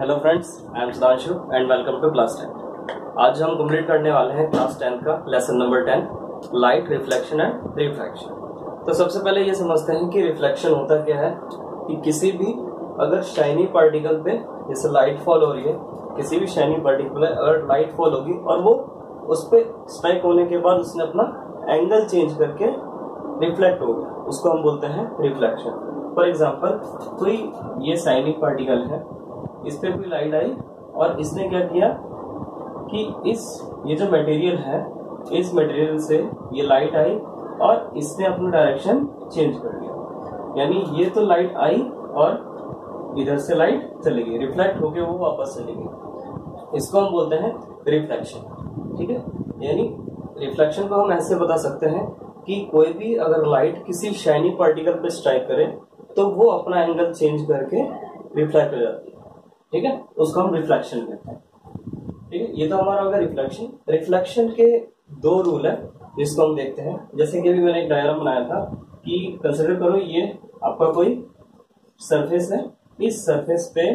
Hello friends, I am Sudhanshu and welcome to class 10। आज हम complete करने वाले हैं क्लास 10 का lesson number 10 light reflection and refraction. तो सबसे पहले ये समझते हैं कि रिफ्लेक्शन होता क्या है। कि किसी भी अगर शाइनी पार्टिकल पे जैसे लाइट फॉल हो रही है, किसी भी शाइनी पार्टिकल पे अगर लाइट फॉल होगी और वो उस पर स्ट्राइक होने के बाद उसने अपना एंगल चेंज करके रिफ्लेक्ट हो गया, उसको हम बोलते हैं रिफ्लेक्शन। फॉर एग्जाम्पल कोई ये शाइनी पार्टिकल है, इस पे कोई लाइट आई और इसने क्या किया कि ये जो मटेरियल है, इस मटेरियल से ये लाइट आई और इसने अपना डायरेक्शन चेंज कर दिया। यानी ये तो लाइट आई और इधर से लाइट चली गई, रिफ्लेक्ट होके वो वापस चली गई। इसको हम बोलते हैं रिफ्लेक्शन। ठीक है, यानी रिफ्लेक्शन को हम ऐसे बता सकते हैं कि कोई भी अगर लाइट किसी शाइनी पार्टिकल पे स्ट्राइक करे तो वो अपना एंगल चेंज करके रिफ्लेक्ट हो जाती है। ठीक है, उसको हम रिफ्लेक्शन कहते हैं। ठीक है, ये तो हमारा होगा रिफ्लेक्शन। रिफ्लेक्शन के दो रूल है जिसको हम देखते हैं। जैसे कि अभी मैंने एक डायग्राम बनाया था कि कंसिडर करो ये आपका कोई सरफेस है, इस सरफेस पे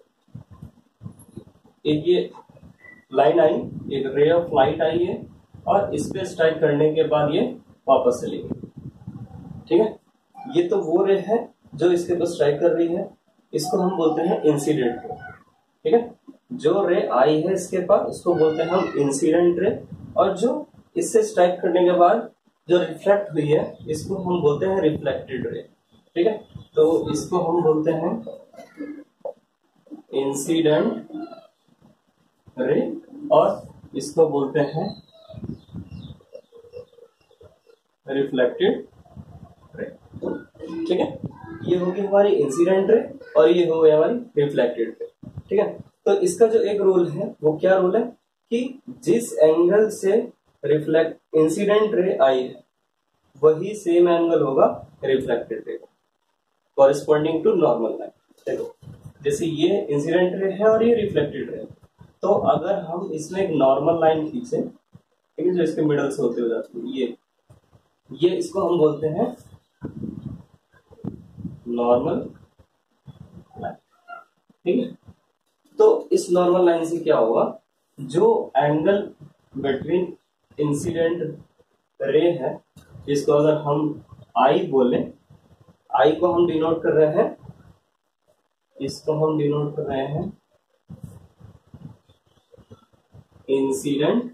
एक ये लाइन आई, एक रे ऑफ लाइट आई है और इस पे स्ट्राइक करने के बाद ये वापस चली गई। ठीक है, ये तो वो रे है जो इसके ऊपर स्ट्राइक कर रही है, इसको हम बोलते हैं इंसिडेंट रे। ठीक है, जो रे आई है इसके पास उसको बोलते हैं हम इंसिडेंट रे, और जो इससे स्ट्राइक करने के बाद जो रिफ्लेक्ट हुई है इसको हम बोलते हैं रिफ्लेक्टेड रे। ठीक है, तो इसको हम बोलते हैं इंसिडेंट रे और इसको बोलते हैं रिफ्लेक्टेड रे। ठीक है, ये होगी हमारी इंसिडेंट रे और ये हो गई हमारी रिफ्लेक्टेड रे। ठीक है, तो इसका जो एक रूल है वो क्या रूल है कि जिस एंगल से रिफ्लेक्ट इंसिडेंट रे आई है वही सेम एंगल होगा reflected ray corresponding to normal line. देखो, जैसे ये इंसिडेंट रे है और ये रिफ्लेक्टेड रे है, तो अगर हम इसमें एक नॉर्मल लाइन खींचे, ठीक है, जो इसके मिडल से होते हो जाती है, ये इसको हम बोलते हैं नॉर्मल लाइन। ठीक है, तो इस नॉर्मल लाइन से क्या होगा, जो एंगल बिटवीन इंसिडेंट रे है जिसको अगर हम आई बोले, आई को हम डिनोट कर रहे हैं, इसको हम डिनोट कर रहे हैं इंसिडेंट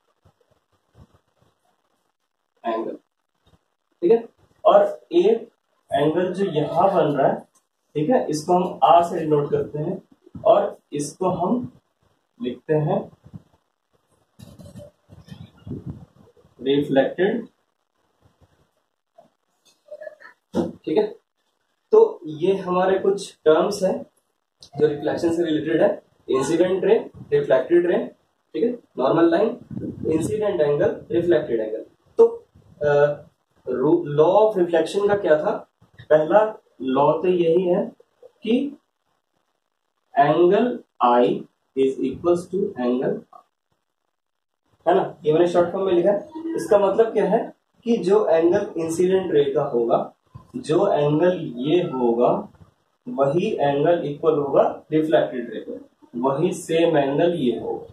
एंगल। ठीक है, और एक एंगल जो यहां बन रहा है, ठीक है, इसको हम आर से डिनोट करते हैं और इसको हम लिखते हैं रिफ्लेक्टेड। ठीक है, तो ये हमारे कुछ टर्म्स हैं जो रिफ्लेक्शन से रिलेटेड है। इंसिडेंट रे, रिफ्लेक्टेड रे, ठीक है, normal line, incident angle, reflected angle. तो लॉ ऑफ रिफ्लेक्शन का क्या था, पहला लॉ तो यही है कि angle i is equals to angle, है ना, ये मैंने शॉर्ट फॉर्म में लिखा है। इसका मतलब क्या है कि जो एंगल इंसिडेंट रे का होगा, जो एंगल ये होगा वही एंगल इक्वल होगा रिफ्लेक्टेड रे का, वही सेम एंगल ये होगा।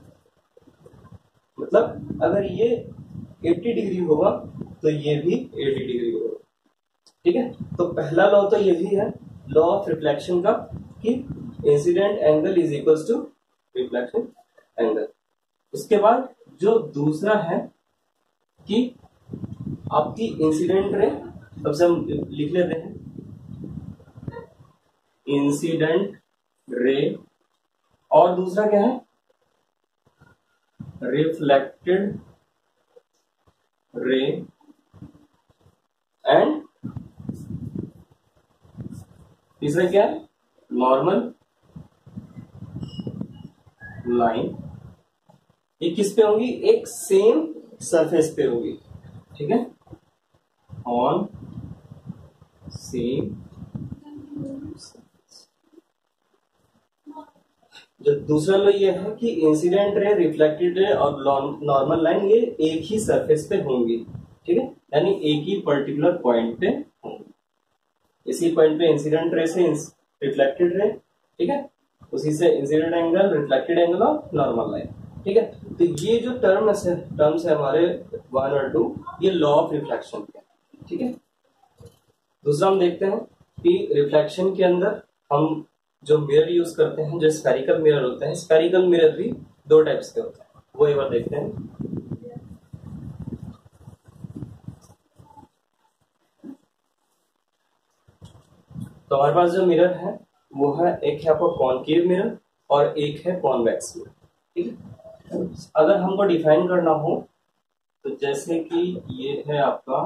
मतलब अगर ये 80 डिग्री होगा तो ये भी 80 डिग्री होगा। ठीक है, तो पहला लॉ तो ये भी है लॉ ऑफ रिफ्लेक्शन का कि incident angle is equals to reflection angle. उसके बाद जो दूसरा है कि आपकी इंसिडेंट रे, सबसे हम लिख लेते हैं इंसिडेंट रे, और दूसरा क्या है रिफ्लेक्टेड रे, एंड तीसरा क्या है नॉर्मल लाइन। ये किस पे होगी, एक सेम सरफेस पे होगी। ठीक है, ऑन सेम। जो दूसरा लो ये है कि इंसिडेंट रे, रिफ्लेक्टेड रे और नॉर्मल लाइन ये एक ही सरफेस पे होंगी। ठीक है, यानी एक ही पर्टिकुलर पॉइंट पे होंगी। इसी पॉइंट पे इंसिडेंट रे से रिफ्लेक्टेड रे, ठीक है, उसी से इंसिडेंट एंगल, रिफ्लेक्टेड एंगल और नॉर्मल लाइन। ठीक है, तो ये जो टर्म्स है हमारे 1 और 2, ये लॉ ऑफ रिफ्लेक्शन के। ठीक है, दूसरा हम देखते हैं कि रिफ्लेक्शन के अंदर हम जो मिरर यूज करते हैं, जो स्फेरिकल मिरर होते हैं, स्फेरिकल मिरर भी दो टाइप्स के होते हैं, वो एक बार देखते हैं। तो हमारे पास जो मिरर है वो है, एक है आपका कॉनकेव मिरर और एक है कॉन्वेक्स मिरर। ठीक है, अगर हमको डिफाइन करना हो तो जैसे कि ये है आपका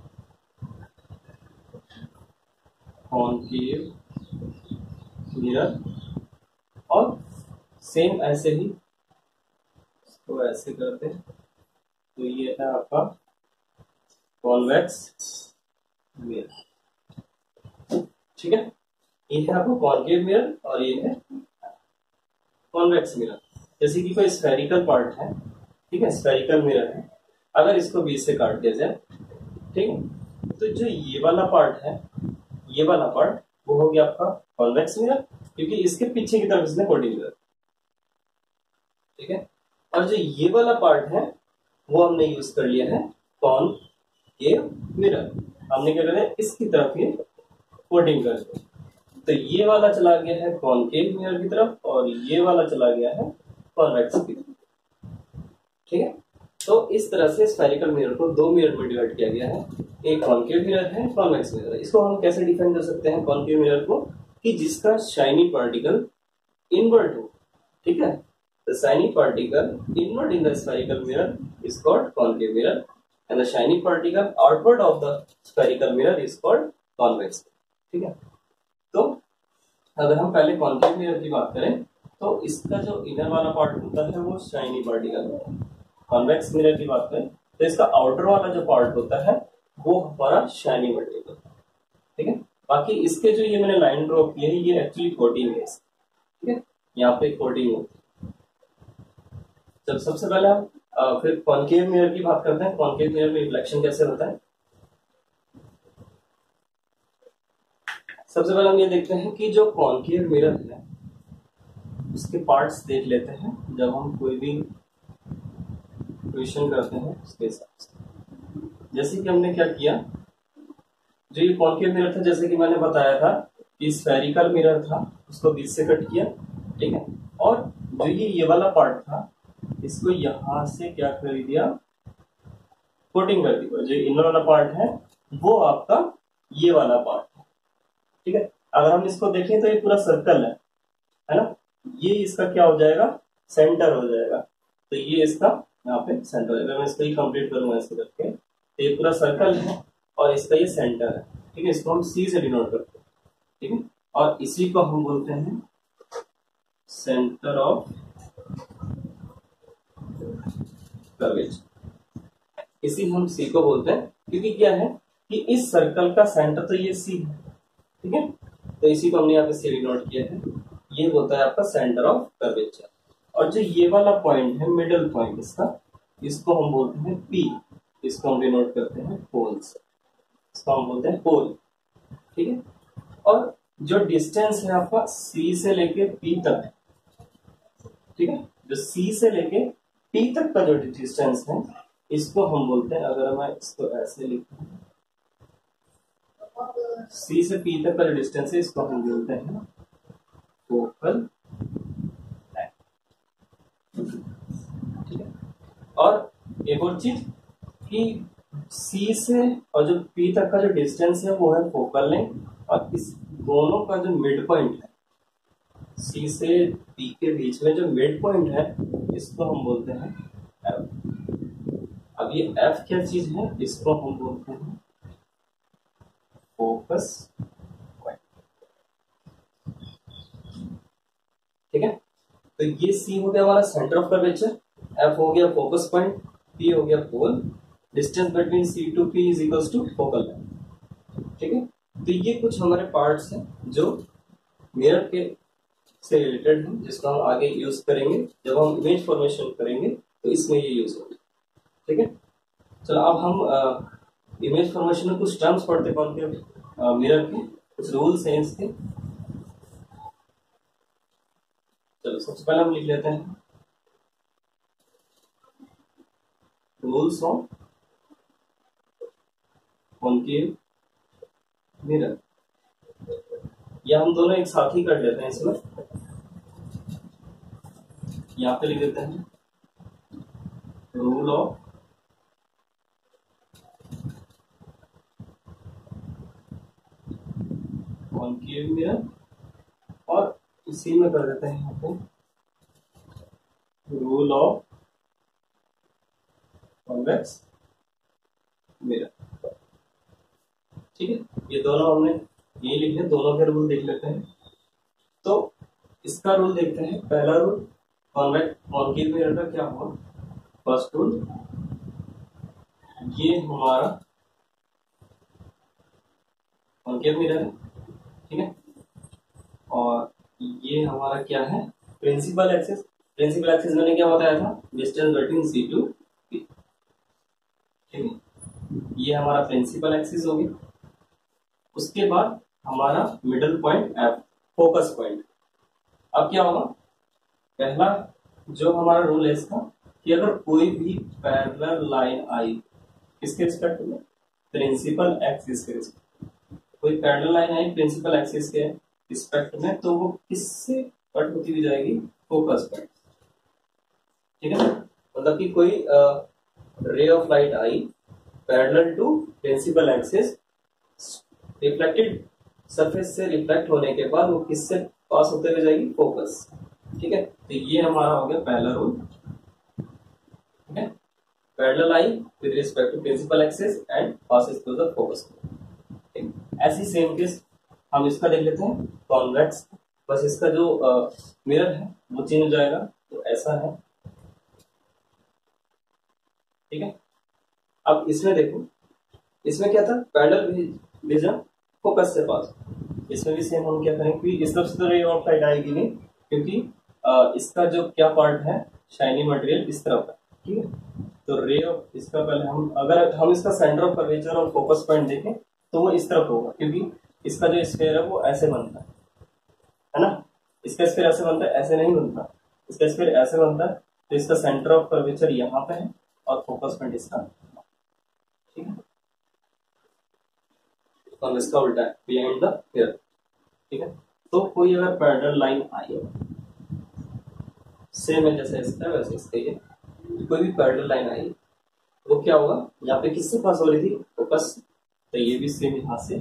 कॉनकेव मिरर और सेम ऐसे ही इसको ऐसे करते हैं, तो ये है आपका कॉन्वेक्स मिरर। ठीक है, ये है आपका कॉनकेव मिरर और ये है कॉन्वेक्स मिरर। जैसे कि कोई स्फेरिकल पार्ट है, ठीक है, स्फेरिकल मिरर है, अगर इसको बीच से काट दिया जाए, ठीक है, तो जो ये वाला पार्ट है, ये वाला पार्ट वो हो गया आपका कॉन्वेक्स मिरर, क्योंकि इसके पीछे की तरफ इसने कोटिंग मिरर। ठीक है, और जो ये वाला पार्ट है वो हमने यूज कर लिया है कॉनकेव मिरर। हमने क्या कर, इसकी तरफ ये कोटिंग कर दिया, तो ये वाला चला गया है कॉनकेव मिरर की तरफ और ये वाला चला गया है कॉन्वेक्स की तरफ। ठीक है, तो इस तरह से स्फेरिकल मिरर को दो मिरर में डिवाइड किया गया है, एक कॉनकेव मिरर है, कॉन्वेक्स मिरर है। इसको हम कैसे डिफाइन कर सकते हैं कॉनकेव मिरर को, कि जिसका शाइनी पार्टिकल इनवर्ट हो। ठीक है, the shiny particle inward in the spherical mirror is called concave mirror and the shiny particle outward of the spherical mirror is called convex. ठीक है, तो अगर हम पहले कॉनकेव मिरर की बात करें तो इसका जो इनर वाला पार्ट होता है वो शाइनी पार्टिकल है। कॉन्वेक्स मिरर की बात करें तो इसका आउटर वाला जो पार्ट होता है वो हमारा शाइनी पार्टिकल। ठीक है, बाकी इसके जो ये मैंने लाइन ड्रॉ की है ये एक्चुअली कोटिंग है। ठीक है, यहाँ पे कोटिंग होती है। जब सबसे पहले हम फिर कॉनकेव मिरर की बात करते हैं, कॉनकेव मिरर में रिफ्लेक्शन कैसे होता है। सबसे पहले हम ये देखते हैं कि जो कॉनकेव मिरर है उसके पार्ट्स देख लेते हैं जब हम कोई भी क्वेश्चन करते हैं उसके हिसाब से। जैसे कि हमने क्या किया, जो ये कॉनकेव मिरर था, जैसे कि मैंने बताया था कि स्फेरिकल मिरर था, उसको बीच से कट किया। ठीक है, और जो ये वाला पार्ट था इसको यहां से क्या कर दिया, कोटिंग कर दी। जो इनर वाला पार्ट है वो आपका ये वाला पार्ट है। ठीक है, अगर हम इसको देखें तो ये पूरा सर्कल है ना, ये इसका क्या हो जाएगा, सेंटर हो जाएगा। तो ये इसका यहाँ पे सेंटर है। अगर मैं इसको ही कंप्लीट करूंगा ऐसे करके, तो ये पूरा सर्कल है और इसका ये सेंटर है। ठीक है, इसको हम सी से डिनोट करते हैं। ठीक है, और इसी को हम बोलते हैं सेंटर ऑफ कर्वेचर। इसी हम सी को बोलते हैं, क्योंकि क्या है कि इस सर्कल का सेंटर तो ये सी है। ठीक है, तो इसी को हमने यहाँ पे सी डिनोट किया है। ये होता है आपका सेंटर ऑफ कर्वेचर। और जो ये वाला पॉइंट है, मिडिल पॉइंट इसका, इसको हम बोलते हैं पी। इसको हम डिनोट करते हैं पोल से, इसको हम बोलते हैं पोल। ठीक है, और जो डिस्टेंस है आपका सी से लेके पी तक है। ठीक है, जो सी से लेके पी तक का जो डिस्टेंस है इसको हम बोलते हैं, अगर मैं इसको ऐसे लिखूं, सी से पी तक का जो डिस्टेंस है इसको हम बोलते हैं फोकल लाइन। ठीक है, और एक और चीज कि सी से और जो पी तक का जो डिस्टेंस है वो है फोकल लेंथ, और इस दोनों का जो मिड पॉइंट है सी से पी के बीच में जो मिड पॉइंट है इसको हम बोलते हैं एफ। अब ये एफ क्या चीज है, इसको हम बोलते हैं फोकस पॉइंट। ठीक है, तो ये सी हो गया हमारा सेंटर ऑफ कर्वेचर, एफ हो गया फोकस पॉइंट, पी हो गया pole. Distance between C to P is equals to focal length. ठीक है, तो ये कुछ हमारे पार्ट्स हैं जो मिरर के से रिलेटेड है, जिसको हम आगे यूज करेंगे जब हम इमेज फॉर्मेशन करेंगे, तो इसमें ये यूज होगा। ठीक है, चलो अब हम इमेज फॉर्मेशन में कुछ टर्म्स पढ़ते हैं कॉनकेव मिरर के, कुछ रूल्स हैं इसके। चलो सबसे पहले हम लिख लेते हैं रूल्स ऑफ कॉन्केव मिरर, या हम दोनों एक साथ ही कर लेते हैं इसमें। यहाँ पे लिख देते हैं रूल ऑफ कॉन्केव मिरर, और इसी में कर देते हैं यहाँ पे रूल ऑफ कॉन्वेक्स मिरर। ठीक है, ये दोनों हमने ये लिख लिया, दोनों के रूल देख लेते हैं। तो इसका रूल देखते हैं। पहला रूल कॉन्केव मिरर का क्या हुआ? फर्स्ट रूल, ये हमारा कॉन्केव मिरर है, ठीक है, और ये हमारा क्या है? Principal axis. प्रिंसिपल एक्सिस मैंने क्या बताया था? Distance between C to P, ठीक है, ये हमारा प्रिंसिपल एक्सिस होगी। उसके बाद हमारा middle point F, focus point. अब क्या होगा? पहला जो हमारा रूल है इसका कि अगर कोई भी पैरेलल लाइन आई किसके रिस्पेक्ट में? प्रिंसिपल एक्सिस के रिस्पेक्ट। कोई पैरेलल लाइन आई प्रिंसिपल एक्सिस के रिस्पेक्ट में, तो वो किससे कट होती हुई जाएगी? फोकस पॉइंट, ठीक है। मतलब कि कोई रे ऑफ लाइट आई parallel to principal axis, reflected surface से रिफ्लेक्ट होने के बाद वो किससे पास होते हुए जाएगी? फोकस, ठीक है। तो ये हमारा हो गया पहला रूल, ठीक है। पैरेलल आई with respect to principal axis and passes through the focus. ऐसी सेम केस हम इसका देख लेते हैं कॉन्वेक्स। बस इसका जो मिरर है वो चेंज हो जाएगा, तो ऐसा है, ठीक है। अब इसमें देखो, इसमें क्या था? पैरेलल विजन फोकस से पास। इसमें भी सेम हम क्या करेंगे कि इस तरफ से तो रे ऑफ लाइट आएगी नहीं, क्योंकि इसका जो क्या पार्ट है, शाइनी मटेरियल इस तरफ है, ठीक है। तो रे ऑफ इसका पहले हम, अगर हम इसका सेंटर ऑफ कर्वेचर और फोकस पॉइंट देखें तो वो इस तरफ होगा, क्योंकि इसका जो स्फीयर है वो ऐसे बनता है ना। इसका स्फीयर ऐसे बनता है, ऐसे नहीं बनता। इसका स्फीयर ऐसे बनता है, तो इसका सेंटर ऑफ कर्वेचर यहाँ पे है और फोकस पॉइंट इसका, ठीक है, और इसका उल्टा है, बिहाइंड द मिरर, ठीक है। तो कोई अगर पैरेलल लाइन आई है, सेम है जैसे इसका वैसे इसका, ये कोई भी पैरेलल लाइन आई, वो क्या होगा? यहाँ पे किससे पास हो रही थी? फोकस। तो ये भी सेम यहाँ से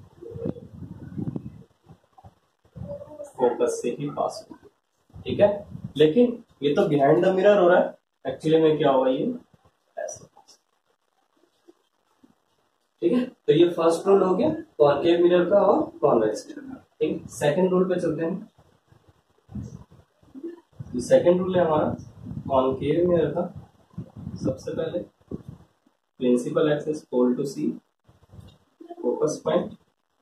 फोकस से ही पास हो, ठीक है। लेकिन ये तो बिहाइंड द मिरर हो रहा है, एक्चुअली में क्या होगा? ये ऐसे, ठीक है। तो ये फर्स्ट रूल हो गया कॉन्केव मिरर का और कॉन्वेक्स मिरर का, ठीक है। सेकंड रूल पे चलते हैं। जो सेकंड रूल है हमारा कॉन्केव मिरर का, सबसे पहले principal axis equal to C, focus point.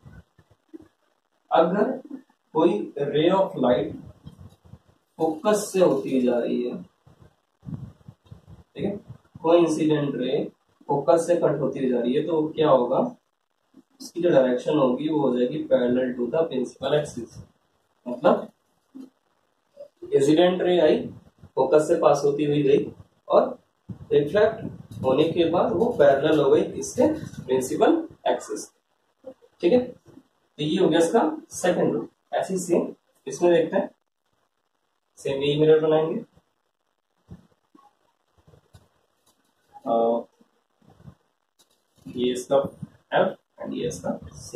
अगर कोई रे ऑफ लाइट फोकस से होती जा रही है, ठीक है, कोई इंसिडेंट रे फोकस से कट होती जा रही है, तो क्या होगा? उसकी जो डायरेक्शन होगी वो हो जाएगी parallel to the principal axis. मतलब इंसिडेंट रे आई, फोकस से पास होती हुई गई, और रिफ्लेक्ट होने के बाद वो पैरेलल हो गई इसके प्रिंसिपल एक्सिस, ठीक है। तो ये हो गया इसका सेकंड रूल। ऐसी सेम इसमें देखते हैं, सेम यही मिरर बनाएंगे। ये इसका एफ एंड ये इसका सी,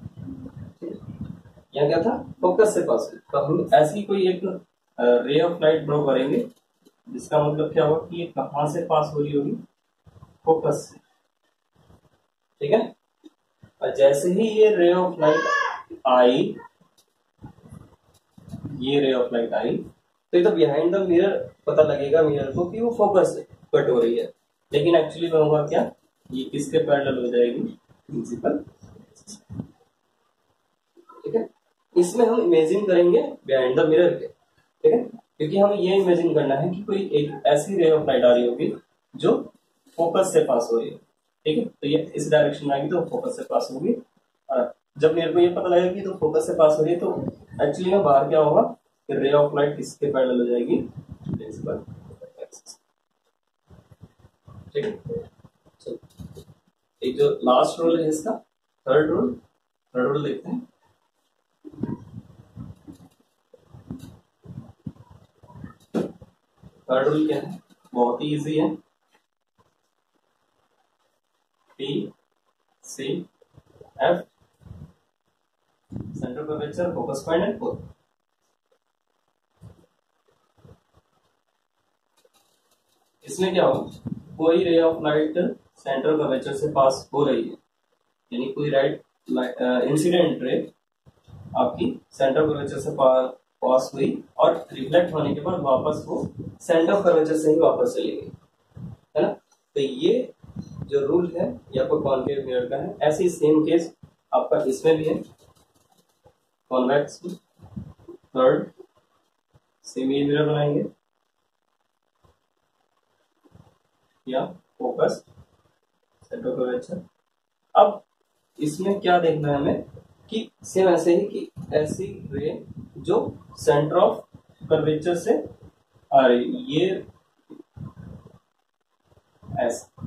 यहाँ क्या था? फोकस से पास। तो हम ऐसी कोई एक रे ऑफ लाइट ड्रॉ करेंगे, जिसका मतलब क्या होगा कि ये कहां से पास हो रही होगी? फोकस से, ठीक है। और जैसे ही ये रे ऑफ लाइट आई, ये रे ऑफ लाइट आई, तो ये तो बिहाइंड द मिरर पता लगेगा मिरर को कि वो फोकस से कट हो रही है, लेकिन एक्चुअली में होगा क्या? ये किसके पैरेलल हो जाएगी? प्रिंसिपल, ठीक है। इसमें हम इमेजिन करेंगे बिहाइंड द मिरर के, ठीक है, क्योंकि हमें ये इमेजिन करना है कि कोई एक ऐसी रे ऑफ लाइट आ रही होगी जो फोकस से पास हो रही है, ठीक है। तो ये इस डायरेक्शन में आएगी तो फोकस से पास होगी, और जब मेरे को ये पता लगेगा कि तो फोकस से पास हो रही है, तो एक्चुअली में बाहर क्या होगा? कि रे ऑफ लाइट किसके पैरेलल हो जाएगी, प्रिंसिपल एक्सिस। ठीक है, चलो एक जो लास्ट रूल है इसका, थर्ड रूल देखते हैं। थर्ड रूल क्या है, बहुत ही इजी है। P C F centre curvature, focus point and pole. इसमें क्या होगा, कोई ray of light centre curvature से पास हो रही है, यानी कोई राइट इंसिडेंट रे आपकी सेंटर कर्वेचर से पास हुई और रिफ्लेक्ट होने के बाद वापस वो सेंटर ऑफ कर्वेचर से ही वापस चली गई, है ना। तो ये जो रूल है ये आपको कॉन्केव मिरर का है। ऐसी सेम केस आपका इसमें भी है, कॉन्वेक्स थर्ड सेमी मिरर बनाएंगे या फोकस सेंटर कर्वेचर। अब इसमें क्या देखना है हमें कि सेम ऐसे ही कि ऐसी रे जो सेंटर ऑफ कर्वेचर से आ रही, ये ऐसा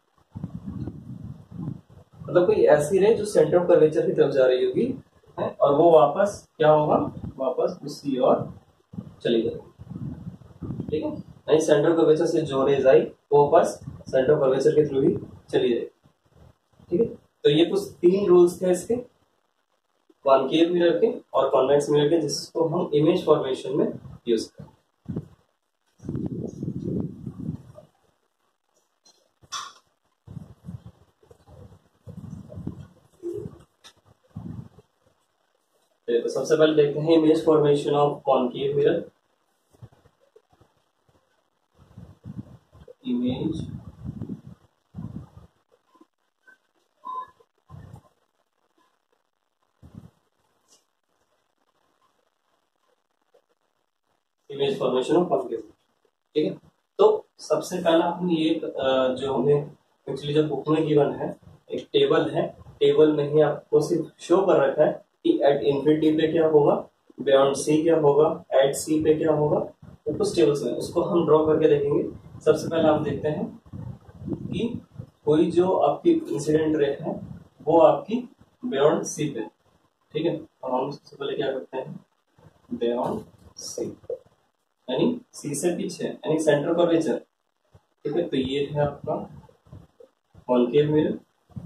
मतलब कोई ऐसी रे जो सेंटर ऑफ कर्वेचर की तरफ जा रही होगी है, और वो वापस क्या होगा, वापस उसी ओर चली जाएगी। ठीक है, नहीं सेंटर ऑफ कर्वेचर से जो रेज आई वो वापस सेंटर ऑफ कर्वेचर के थ्रू ही चली जाएगी। ठीक है, तो ये कुछ 3 रूल्स थे इसके, कॉनकेव मिरर के और कॉन्वेक्स मिरर के, जिसको हम इमेज फॉर्मेशन में यूज करते हैं। तो सबसे पहले देखते हैं image formation of concave mirror. Image formation of concave. ठीक है, तो सबसे पहला हम ये जो हमें एक्चुअली जो बुक में गिवन है एक टेबल है, टेबल में ही आपको सिर्फ शो कर रखा है कि एट इन्फिनिटी पे क्या होगा, बियॉन्ड सी क्या होगा, एट सी पे क्या होगा, तो कुछ टेबल्स में उसको हम ड्रॉ करके देखेंगे। सबसे पहले हम देखते हैं कि कोई जो आपकी इंसिडेंट रे है वो आपकी बियॉन्ड सी पे। ठीक है, और हम सबसे पहले क्या करते हैं, बियॉन्ड सी यानी सी से पीछे यानी सेंटर कर्वेचर। ठीक है, तो ये है आपका कॉनकेव मिरर,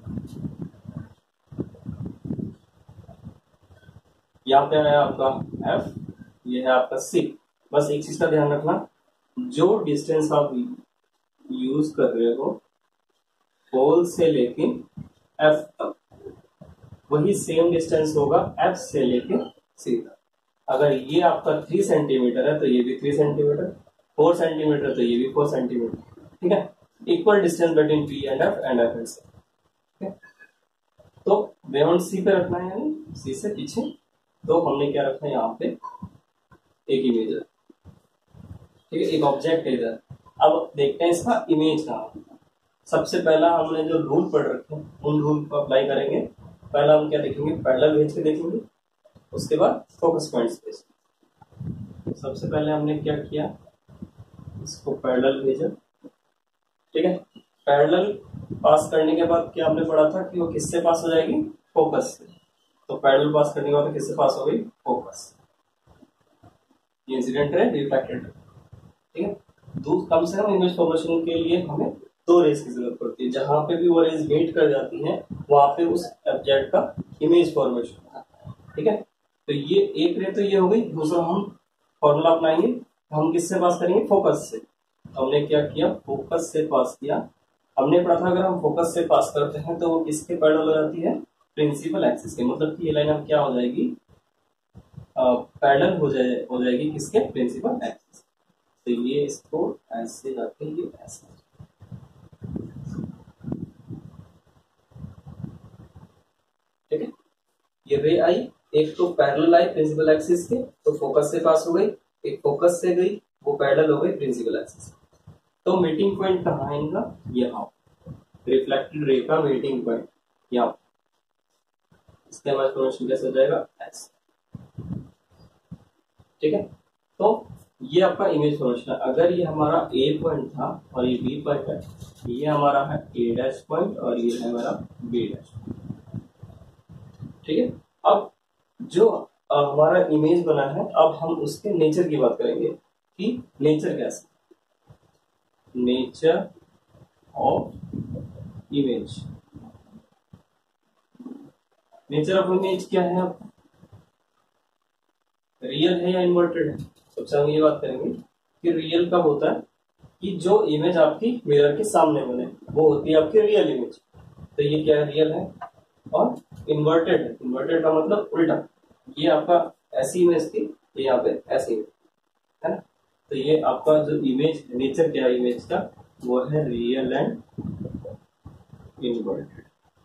यहाँ पे है आपका एफ, ये है आपका सी। बस एक चीज का ध्यान रखना, जो डिस्टेंस आप यूज कर रहे हो पोल से लेके एफ तक वही सेम डिस्टेंस होगा एफ से लेके सी तक। अगर ये आपका 3 सेंटीमीटर है तो ये भी 3 सेंटीमीटर, 4 सेंटीमीटर तो ये भी 4 सेंटीमीटर। ठीक है, equal distance between P and F and से। ठीक है, तो बियॉन्ड सी पे रखना है यानी सी से पीछे। तो हमने क्या रखा है यहाँ पे, एक इमेज है। ठीक है, एक ऑब्जेक्ट है इधर। अब देखते हैं इसका इमेज कहाँ। सबसे पहला हमने जो रूल पढ़ रखे हैं उन रूल को अप्लाई करेंगे। पहला हम क्या देखेंगे, पैरेलल भेज के देखेंगे, उसके बाद फोकस पॉइंट्स भेज। सबसे पहले हमने क्या किया, इसको पैरेलल भेजा। ठीक है, पैरेलल पास करने के बाद क्या हमने पढ़ा था कि वो किससे पास हो जाएगी, फोकस से। तो पैरेलल पास करने के बाद किससे पास हो गई, फोकस। ये इंसिडेंट है, रिफ्रैक्टेड है। ठीक है, तो कम से कम इमेज फॉर्मेशन के लिए हमें 2 रेज की जरूरत पड़ती है। जहां पे भी वो रेज मीट कर जाती हैं वहां पे उस ऑब्जेक्ट का इमेज फॉर्मेशन होता है। ठीक है, तो ये एक रे तो ये हो गई। दूसरा हम फॉर्मूला अपनाएंगे, हम किससे पास करेंगे, फोकस से। हमने क्या किया, फोकस से पास किया। हमने पढ़ा था अगर हम फोकस से पास करते हैं तो वो किसके पैरेलल हो जाती है, प्रिंसिपल एक्सिस के। मतलब कि ये लाइन अब क्या हो जाएगी, पैरेलल हो जाएगी किसके, प्रिंसिपल एक्सिस। तो ये इसको ऐसे जाके ये ऐसे, ठीक है। ये रे आई, एक तो पैरेलल आई प्रिंसिपल एक्सिस के तो फोकस से पास हो गई, एक फोकस से गई वो पैरेलल हो गई प्रिंसिपल एक्सिस। तो मीटिंग पॉइंट कहाँ है इनका, यहाँ रिफ्लेक्टेड रे का मीटिंग पॉइंट यहाँ। इसका इमेज फॉर्मेशन कैसे हो जाएगा, ऐसे। ठीक है, तो ये आपका इमेज फॉर्मेशन है। अगर ये हमारा ए पॉइंट था और ये बी पॉइंट है, ये हमारा है ए डैश पॉइंट और ये है हमारा बी डैश। ठीक है, अब जो हमारा इमेज बना है, अब हम उसके नेचर की बात करेंगे कि नेचर कैसा, nature of image. Nature of image क्या है, आप रियल है या इन्वर्टेड है। सबसे हम ये बात करेंगे कि रियल कब होता है कि जो इमेज आपकी मिरर के सामने बने, वो होती है आपकी रियल इमेज। तो ये क्या है, रियल है। और इन्वर्टेड है, इन्वर्टेड का मतलब उल्टा, ये आपका ऐसी इमेज थी, ये यहाँ पे ऐसी इमेज है ना। तो ये आपका जो इमेज नेचर क्या है इमेज का, वो है रियल एंड इन्वर्टेड।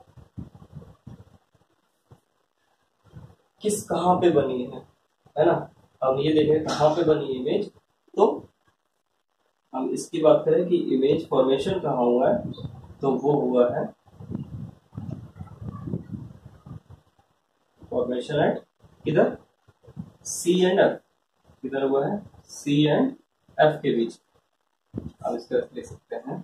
किस कहाँ पे बनी है ना। हम ये देखें कहाँ पे बनी इमेज, तो हम इसकी बात करें कि इमेज फॉर्मेशन कहाँ हुआ है, तो वो हुआ है फॉर्मेशन एट किधर, सी एंड एफ। किधर हुआ है, सी एंड एफ के बीच। अब इसका लिख सकते हैं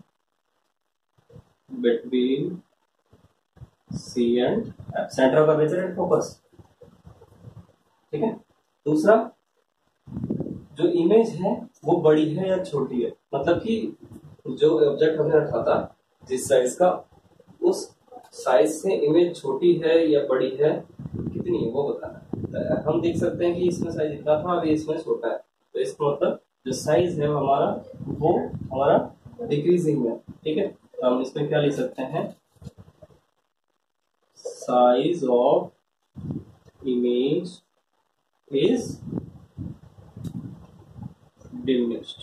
between C and F, centre of curvature and focus. ठीक है। दूसरा, जो इमेज है वो बड़ी है या छोटी है, मतलब कि जो ऑब्जेक्ट हमने रखा था जिस साइज का, उस साइज से इमेज छोटी है या बड़ी है, कितनी है वो बताना। हम देख सकते हैं कि इसमें साइज इतना था, अभी इसमें छोटा है, तो इसका मतलब जो साइज है हमारा, वो हमारा डिक्रीजिंग है। ठीक है, तो हम इसमें क्या लिख सकते हैं, size of image is diminished.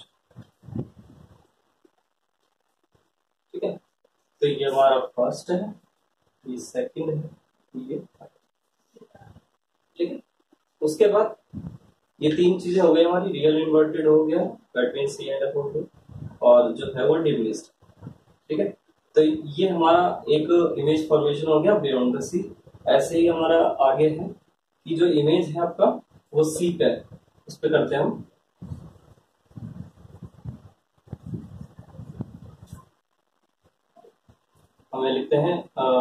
ठीक है, तो ये हमारा फर्स्ट है, ये सेकंड है, ये ठीक है। उसके बाद ये तीन चीजें हो गई हमारी, रियल इन्वर्टेड हो गया, बिटवीन सी एंड एफ हो गया, और जो है वो डिमिनिश्ड। ठीक है, तो ये हमारा एक इमेज फॉर्मेशन हो गया बियॉन्ड द सी। ऐसे ही हमारा आगे है कि जो इमेज है आपका वो सी पे है, उस पे करते हैं हम। हमें लिखते हैं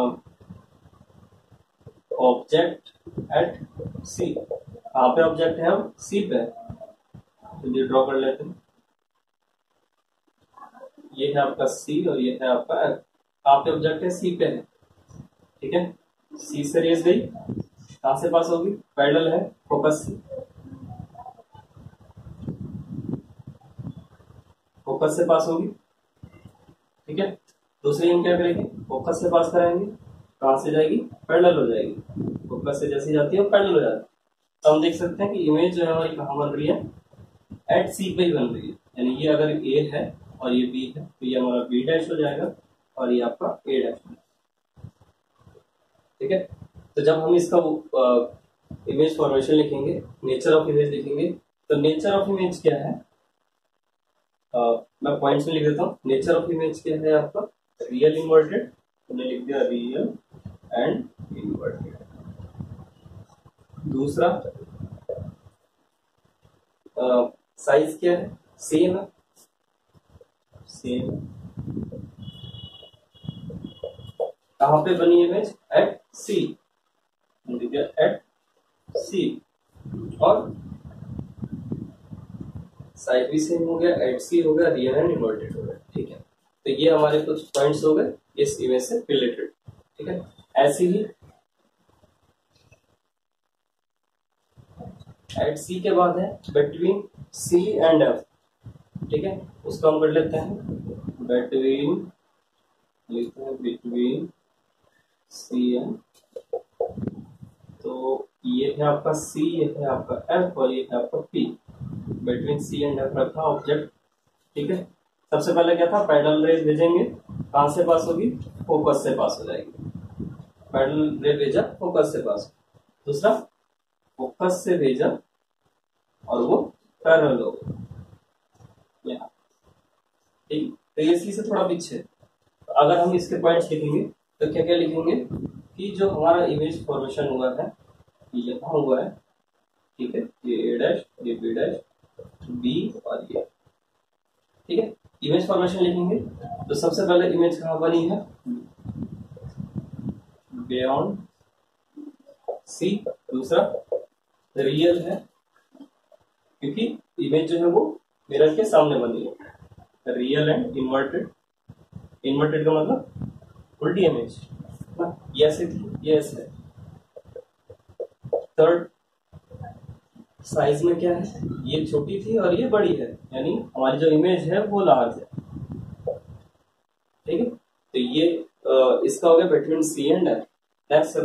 ऑब्जेक्ट एट सी। कहाँ पे ऑब्जेक्ट है, हम सी पे, तो ये ड्रॉ कर लेते हैं। ये है आपका सी और ये है आपका एफ। कहाँ पे ऑब्जेक्ट है, सी पे है। ठीक है, सी से रेस गई, कहाँ से पास होगी, पैरेलल है फोकस से, फोकस से पास होगी। ठीक है, दूसरी हम क्या करेंगे, फोकस से पास कराएंगे, कहाँ से जाएगी, पैरेलल हो जाएगी। फोकस से जैसे जाती है पैरेलल हो जाती है। तो हम देख सकते हैं कि इमेज जो है हमारी कहाँ बन रही है, एट सी पे ही बन रही है। यानी ये अगर ए है और ये बी है, तो ये हमारा बी डैश हो जाएगा और ये आपका ए डैश हो जाएगा। ठीक है, तो जब हम इसका इमेज फॉर्मेशन लिखेंगे, नेचर ऑफ इमेज लिखेंगे, तो नेचर ऑफ इमेज क्या है, मैं पॉइंट्स में लिख देता हूँ। नेचर ऑफ इमेज क्या है आपका, रियल इन्वर्टेड, हमने लिख दिया रियल एंड इन्वर्टेड। दूसरा, साइज क्या है, सेम है, सेम। कहाँ पे बनी image, at C, at C, और साइज भी सेम हो गया, एट सी हो गया, रियल एंड इन्वर्टेड हो गया। ठीक है, तो ये हमारे कुछ पॉइंट्स हो गए इस इमेज से रिलेटेड। ठीक है, ऐसे ही एट सी के बाद है बिटवीन सी एंड एफ। ठीक है, उसको हम कर लेते हैं बिटवीन, लिखते हैं बिटवीन सी एंड, तो ये है आपका सी, ये है आपका एफ और ये है आपका P. Between C and F रखा ऑब्जेक्ट। ठीक है, सबसे पहले क्या था, पैरेलल रेज भेजेंगे, कहां से पास होगी, फोकस से पास हो जाएगी। पैरेलल रे भेजा, फोकस से पास। दूसरा, फोकस से भेजा और वो पैरेलल हो गया। ठीक, तो ये सी से थोड़ा पीछे। तो अगर हम इसके पॉइंट्स लिखेंगे तो क्या क्या लिखेंगे कि जो हमारा इमेज फॉर्मेशन हुआ है ये यहाँ हुआ है। ठीक है, ये ए डैश, ये बी डैश, बी और ये, ठीक है। इमेज फॉर्मेशन लिखेंगे तो सबसे पहले इमेज कहाँ बनी है, बियॉन्ड सी, दूसरा रियल है क्योंकि इमेज जो है वो मिरर के सामने बनी है, रियल एंड इन्वर्टेड, इन्वर्टेड का मतलब उल्टी इमेज ना, ये ऐसे थी ये ऐसे है। थर्ड साइज में क्या है, ये छोटी थी और ये बड़ी है, यानी हमारी जो इमेज है वो लार्ज है, ठीक है। तो ये इसका हो गया between C and F. Next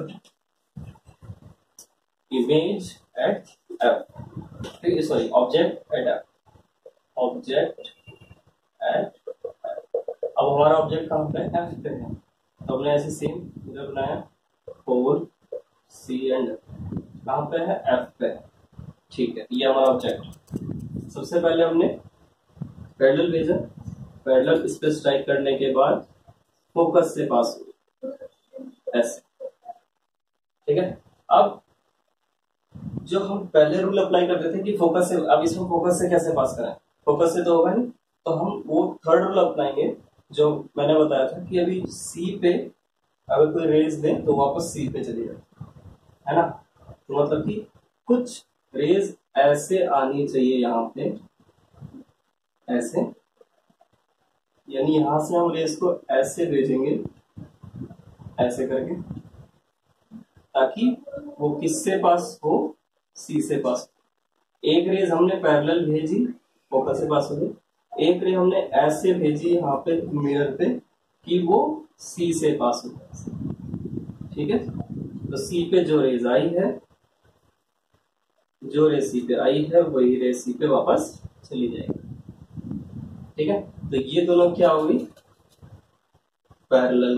image at F, ठीक है, sorry object at F, object at, अब हमारा ऑब्जेक्ट कहाँ पे है, एफ पे है, तो हमने ऐसे सेम इधर बनाया 4 सी एंड कहाँ पे है, एफ पे है, ठीक है। ये हमारा ऑब्जेक्ट, सबसे पहले हमने पैरेलल भेजा, पैरेलल स्पेस स्ट्राइक करने के बाद फोकस से पास हुई ऐसे, ठीक है। अब जो हम पहले रूल अप्लाई करते थे कि फोकस से, अब इसमें फोकस से कैसे पास करें, फोकस से तो होगा नहीं, तो हम वो थर्ड रूल अपनाएंगे जो मैंने बताया था कि अभी सी पे अगर कोई रेज दे तो वापस सी पे चली जाए, है ना। तो मतलब कि कुछ रेज ऐसे आनी चाहिए यहाँ पे, ऐसे, यानी यहां से हम रेज को ऐसे भेजेंगे, ऐसे करके, ताकि वो किससे पास हो, सी से पास। एक रेज हमने पैरेलल भेजी, फोकस से पास हो गई, एक रे हमने ऐसे भेजी यहाँ पे मिरर पे कि वो सी से पास हो जाए, ठीक है। तो सी पे जो रेज आई है, जो रे सी पे आई है वही रे सी पे वापस चली जाएगी, ठीक है। तो ये दोनों क्या होगी, पैरेलल,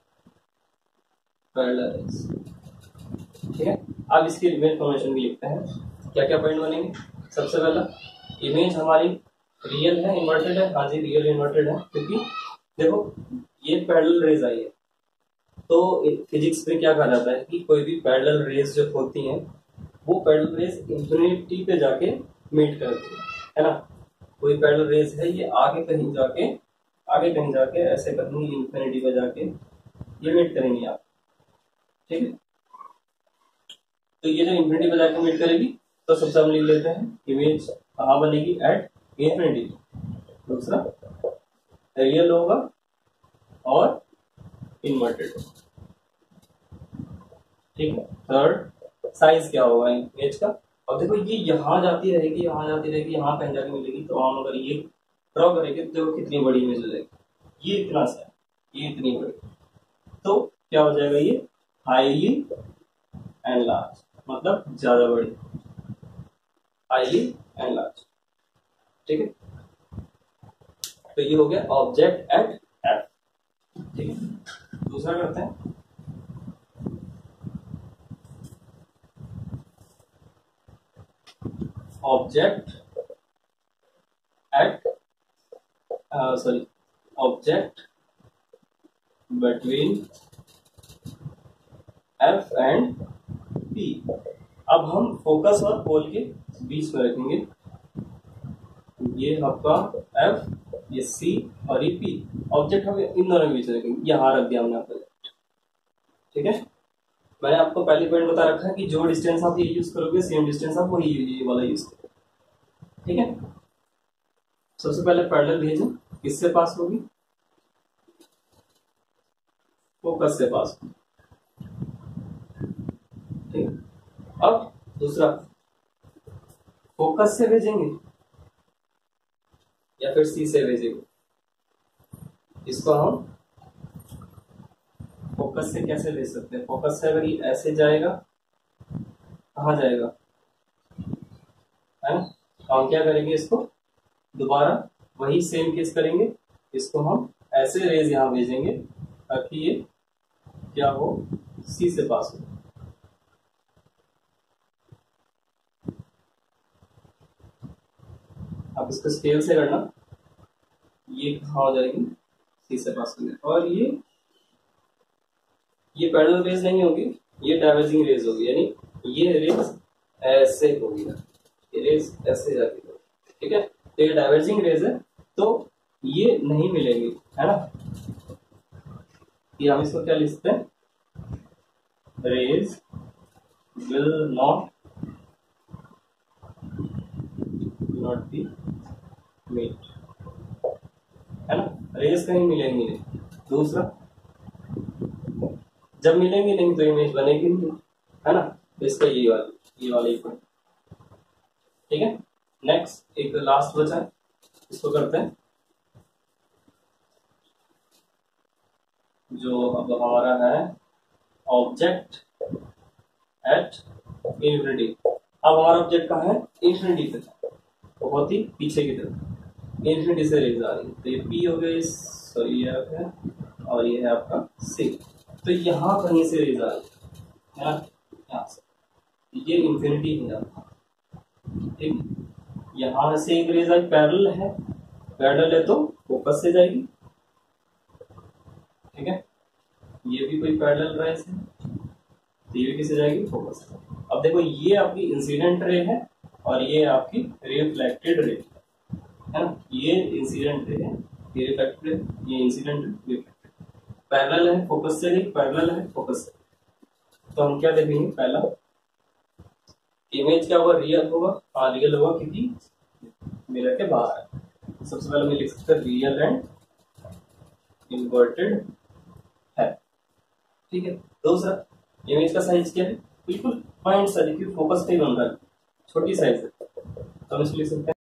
पैरेलल रेज, ठीक है। अब इसकी इमेज फॉर्मेशन भी लिखते हैं, क्या क्या पॉइंट बनेंगे। सबसे पहला इमेज हमारी रियल है इन्वर्टेड है, हाँ जी रियल इन्वर्टेड है, क्योंकि देखो ये पैरेलल रेज आई है, तो फिजिक्स में क्या कहा जाता है कि कोई भी पैरेलल रेज जो होती हैं वो पैरेलल रेज इंफिनिटी पे जाके मीट करती है ना। कोई पैरेलल रेज है ये आगे कहीं जाके ऐसे कहीं इंफिनिटी पे जाके ये मीट करेंगी आप, ठीक है। तो ये जो इंफिनिटी पे जाके मीट करेगी, तो सबसे हम लिख लेते हैं इमेज कहाँ बनेगी, एट इंफिनिटी, दूसरा रियल होगा और इन्वर्टेड, ठीक है। थर्ड साइज क्या होगा इमेज का, और देखो ये यहाँ जाती रहेगी यहाँ कहीं जाके मिलेगी, तो हम अगर ये ड्रॉ करेंगे तो देखो कितनी बड़ी इमेज हो जाएगी, ये इतना सा, ये इतनी बड़ी, तो क्या हो जाएगा ये हाईली एंड लार्ज, मतलब ज्यादा बड़ी, हाईली एंड लार्ज, ठीक है। तो ये हो गया ऑब्जेक्ट एट एफ, ठीक है। दूसरा करते हैं object at object between F and P. अब हम फोकस और पोल के बीच में रखेंगे, ये आपका एफ, ये सी और ये पी, ऑब्जेक्ट हम इन दोनों के बीच में रखेंगे, यहाँ रख दिया हमने आपको, ठीक है। मैंने आपको पहले पॉइंट बता रखा है कि जो डिस्टेंस आप ये यूज करोगे सेम डिस्टेंस आप वही ये वाला यूज करोगे, ठीक है। सबसे पहले पैरेलल भेजें, किससे पास होगी, फोकस से पास होगी, ठीक है। अब दूसरा फोकस से भेजेंगे या फिर सी से भेजेंगे, इसको हम फोकस से कैसे भेज सकते हैं, फोकस से अगर ये ऐसे जाएगा कहाँ जाएगा, है ना। हम क्या करेंगे, इसको दोबारा वही सेम केस करेंगे, इसको हम ऐसे रेज यहां भेजेंगे ताकि ये क्या हो, सी से पास हो, आप इसको स्केल से करना, ये कहाँ हो जाएगी, सी से पास होगी, और ये पैरेलल रेज नहीं होगी, ये डाइवर्जिंग रेज होगी, यानी ये रेज ऐसे होगी, ये रेज ऐसे जाती है, ठीक है, तो ये डाइवर्जिंग रेज है, तो ये नहीं मिलेंगी, है ना। ये हम इसको क्या लिख सकते हैं, rays will not be meet, है ना, रेज कहीं मिलेंगी नहीं। दूसरा, जब मिलेंगी नहीं तो इमेज बनेगी नहीं, है ना, तो इसका ये वाला इक्वल, ठीक है। नेक्स्ट एक लास्ट बचा है, इसको करते हैं, जो अब हमारा है ऑब्जेक्ट एट इन्फिनिटी। अब हमारा ऑब्जेक्ट कहाँ है, इन्फिनिटी पे, बहुत ही पीछे की तरफ, इन्फिनिटी से रेज आ रही है, तो ये पी हो गई, सॉरी ये है, और ये है आपका सी, तो यहाँ कहीं से रेज आ रही है, यहाँ से, ये इन्फिनिटी है यहाँ, ठीक, यहाँ से एक रेज आई, पैरेलल है तो फोकस से जाएगी, ठीक है, ये भी कोई पैरेलल रेज है, तो ये भी किससे जाएगी, फोकस से। अब देखो ये आपकी इंसिडेंट रे है और ये आपकी रिफ्लेक्टेड रे है ना, ये इंसिडेंट रे है, ये रिफ्लेक्टेड रे, ये इंसिडेंट रे, पैरेलल है फोकस से, नहीं पैरेलल है फोकस से, तो हम क्या देखेंगे, पहला इमेज क्या होगा, रियल होगा, हाँ रियल होगा क्योंकि मिरर के बाहर है। सबसे पहले मैं लिख सकता हूँ रियल एंड इन्वर्टेड है, ठीक है। दूसरा, इमेज का साइज क्या है, बिल्कुल पॉइंट सा, देखिए फोकस पे बन रहा है, छोटी साइज है, तो हम इसको लिख सकते हैं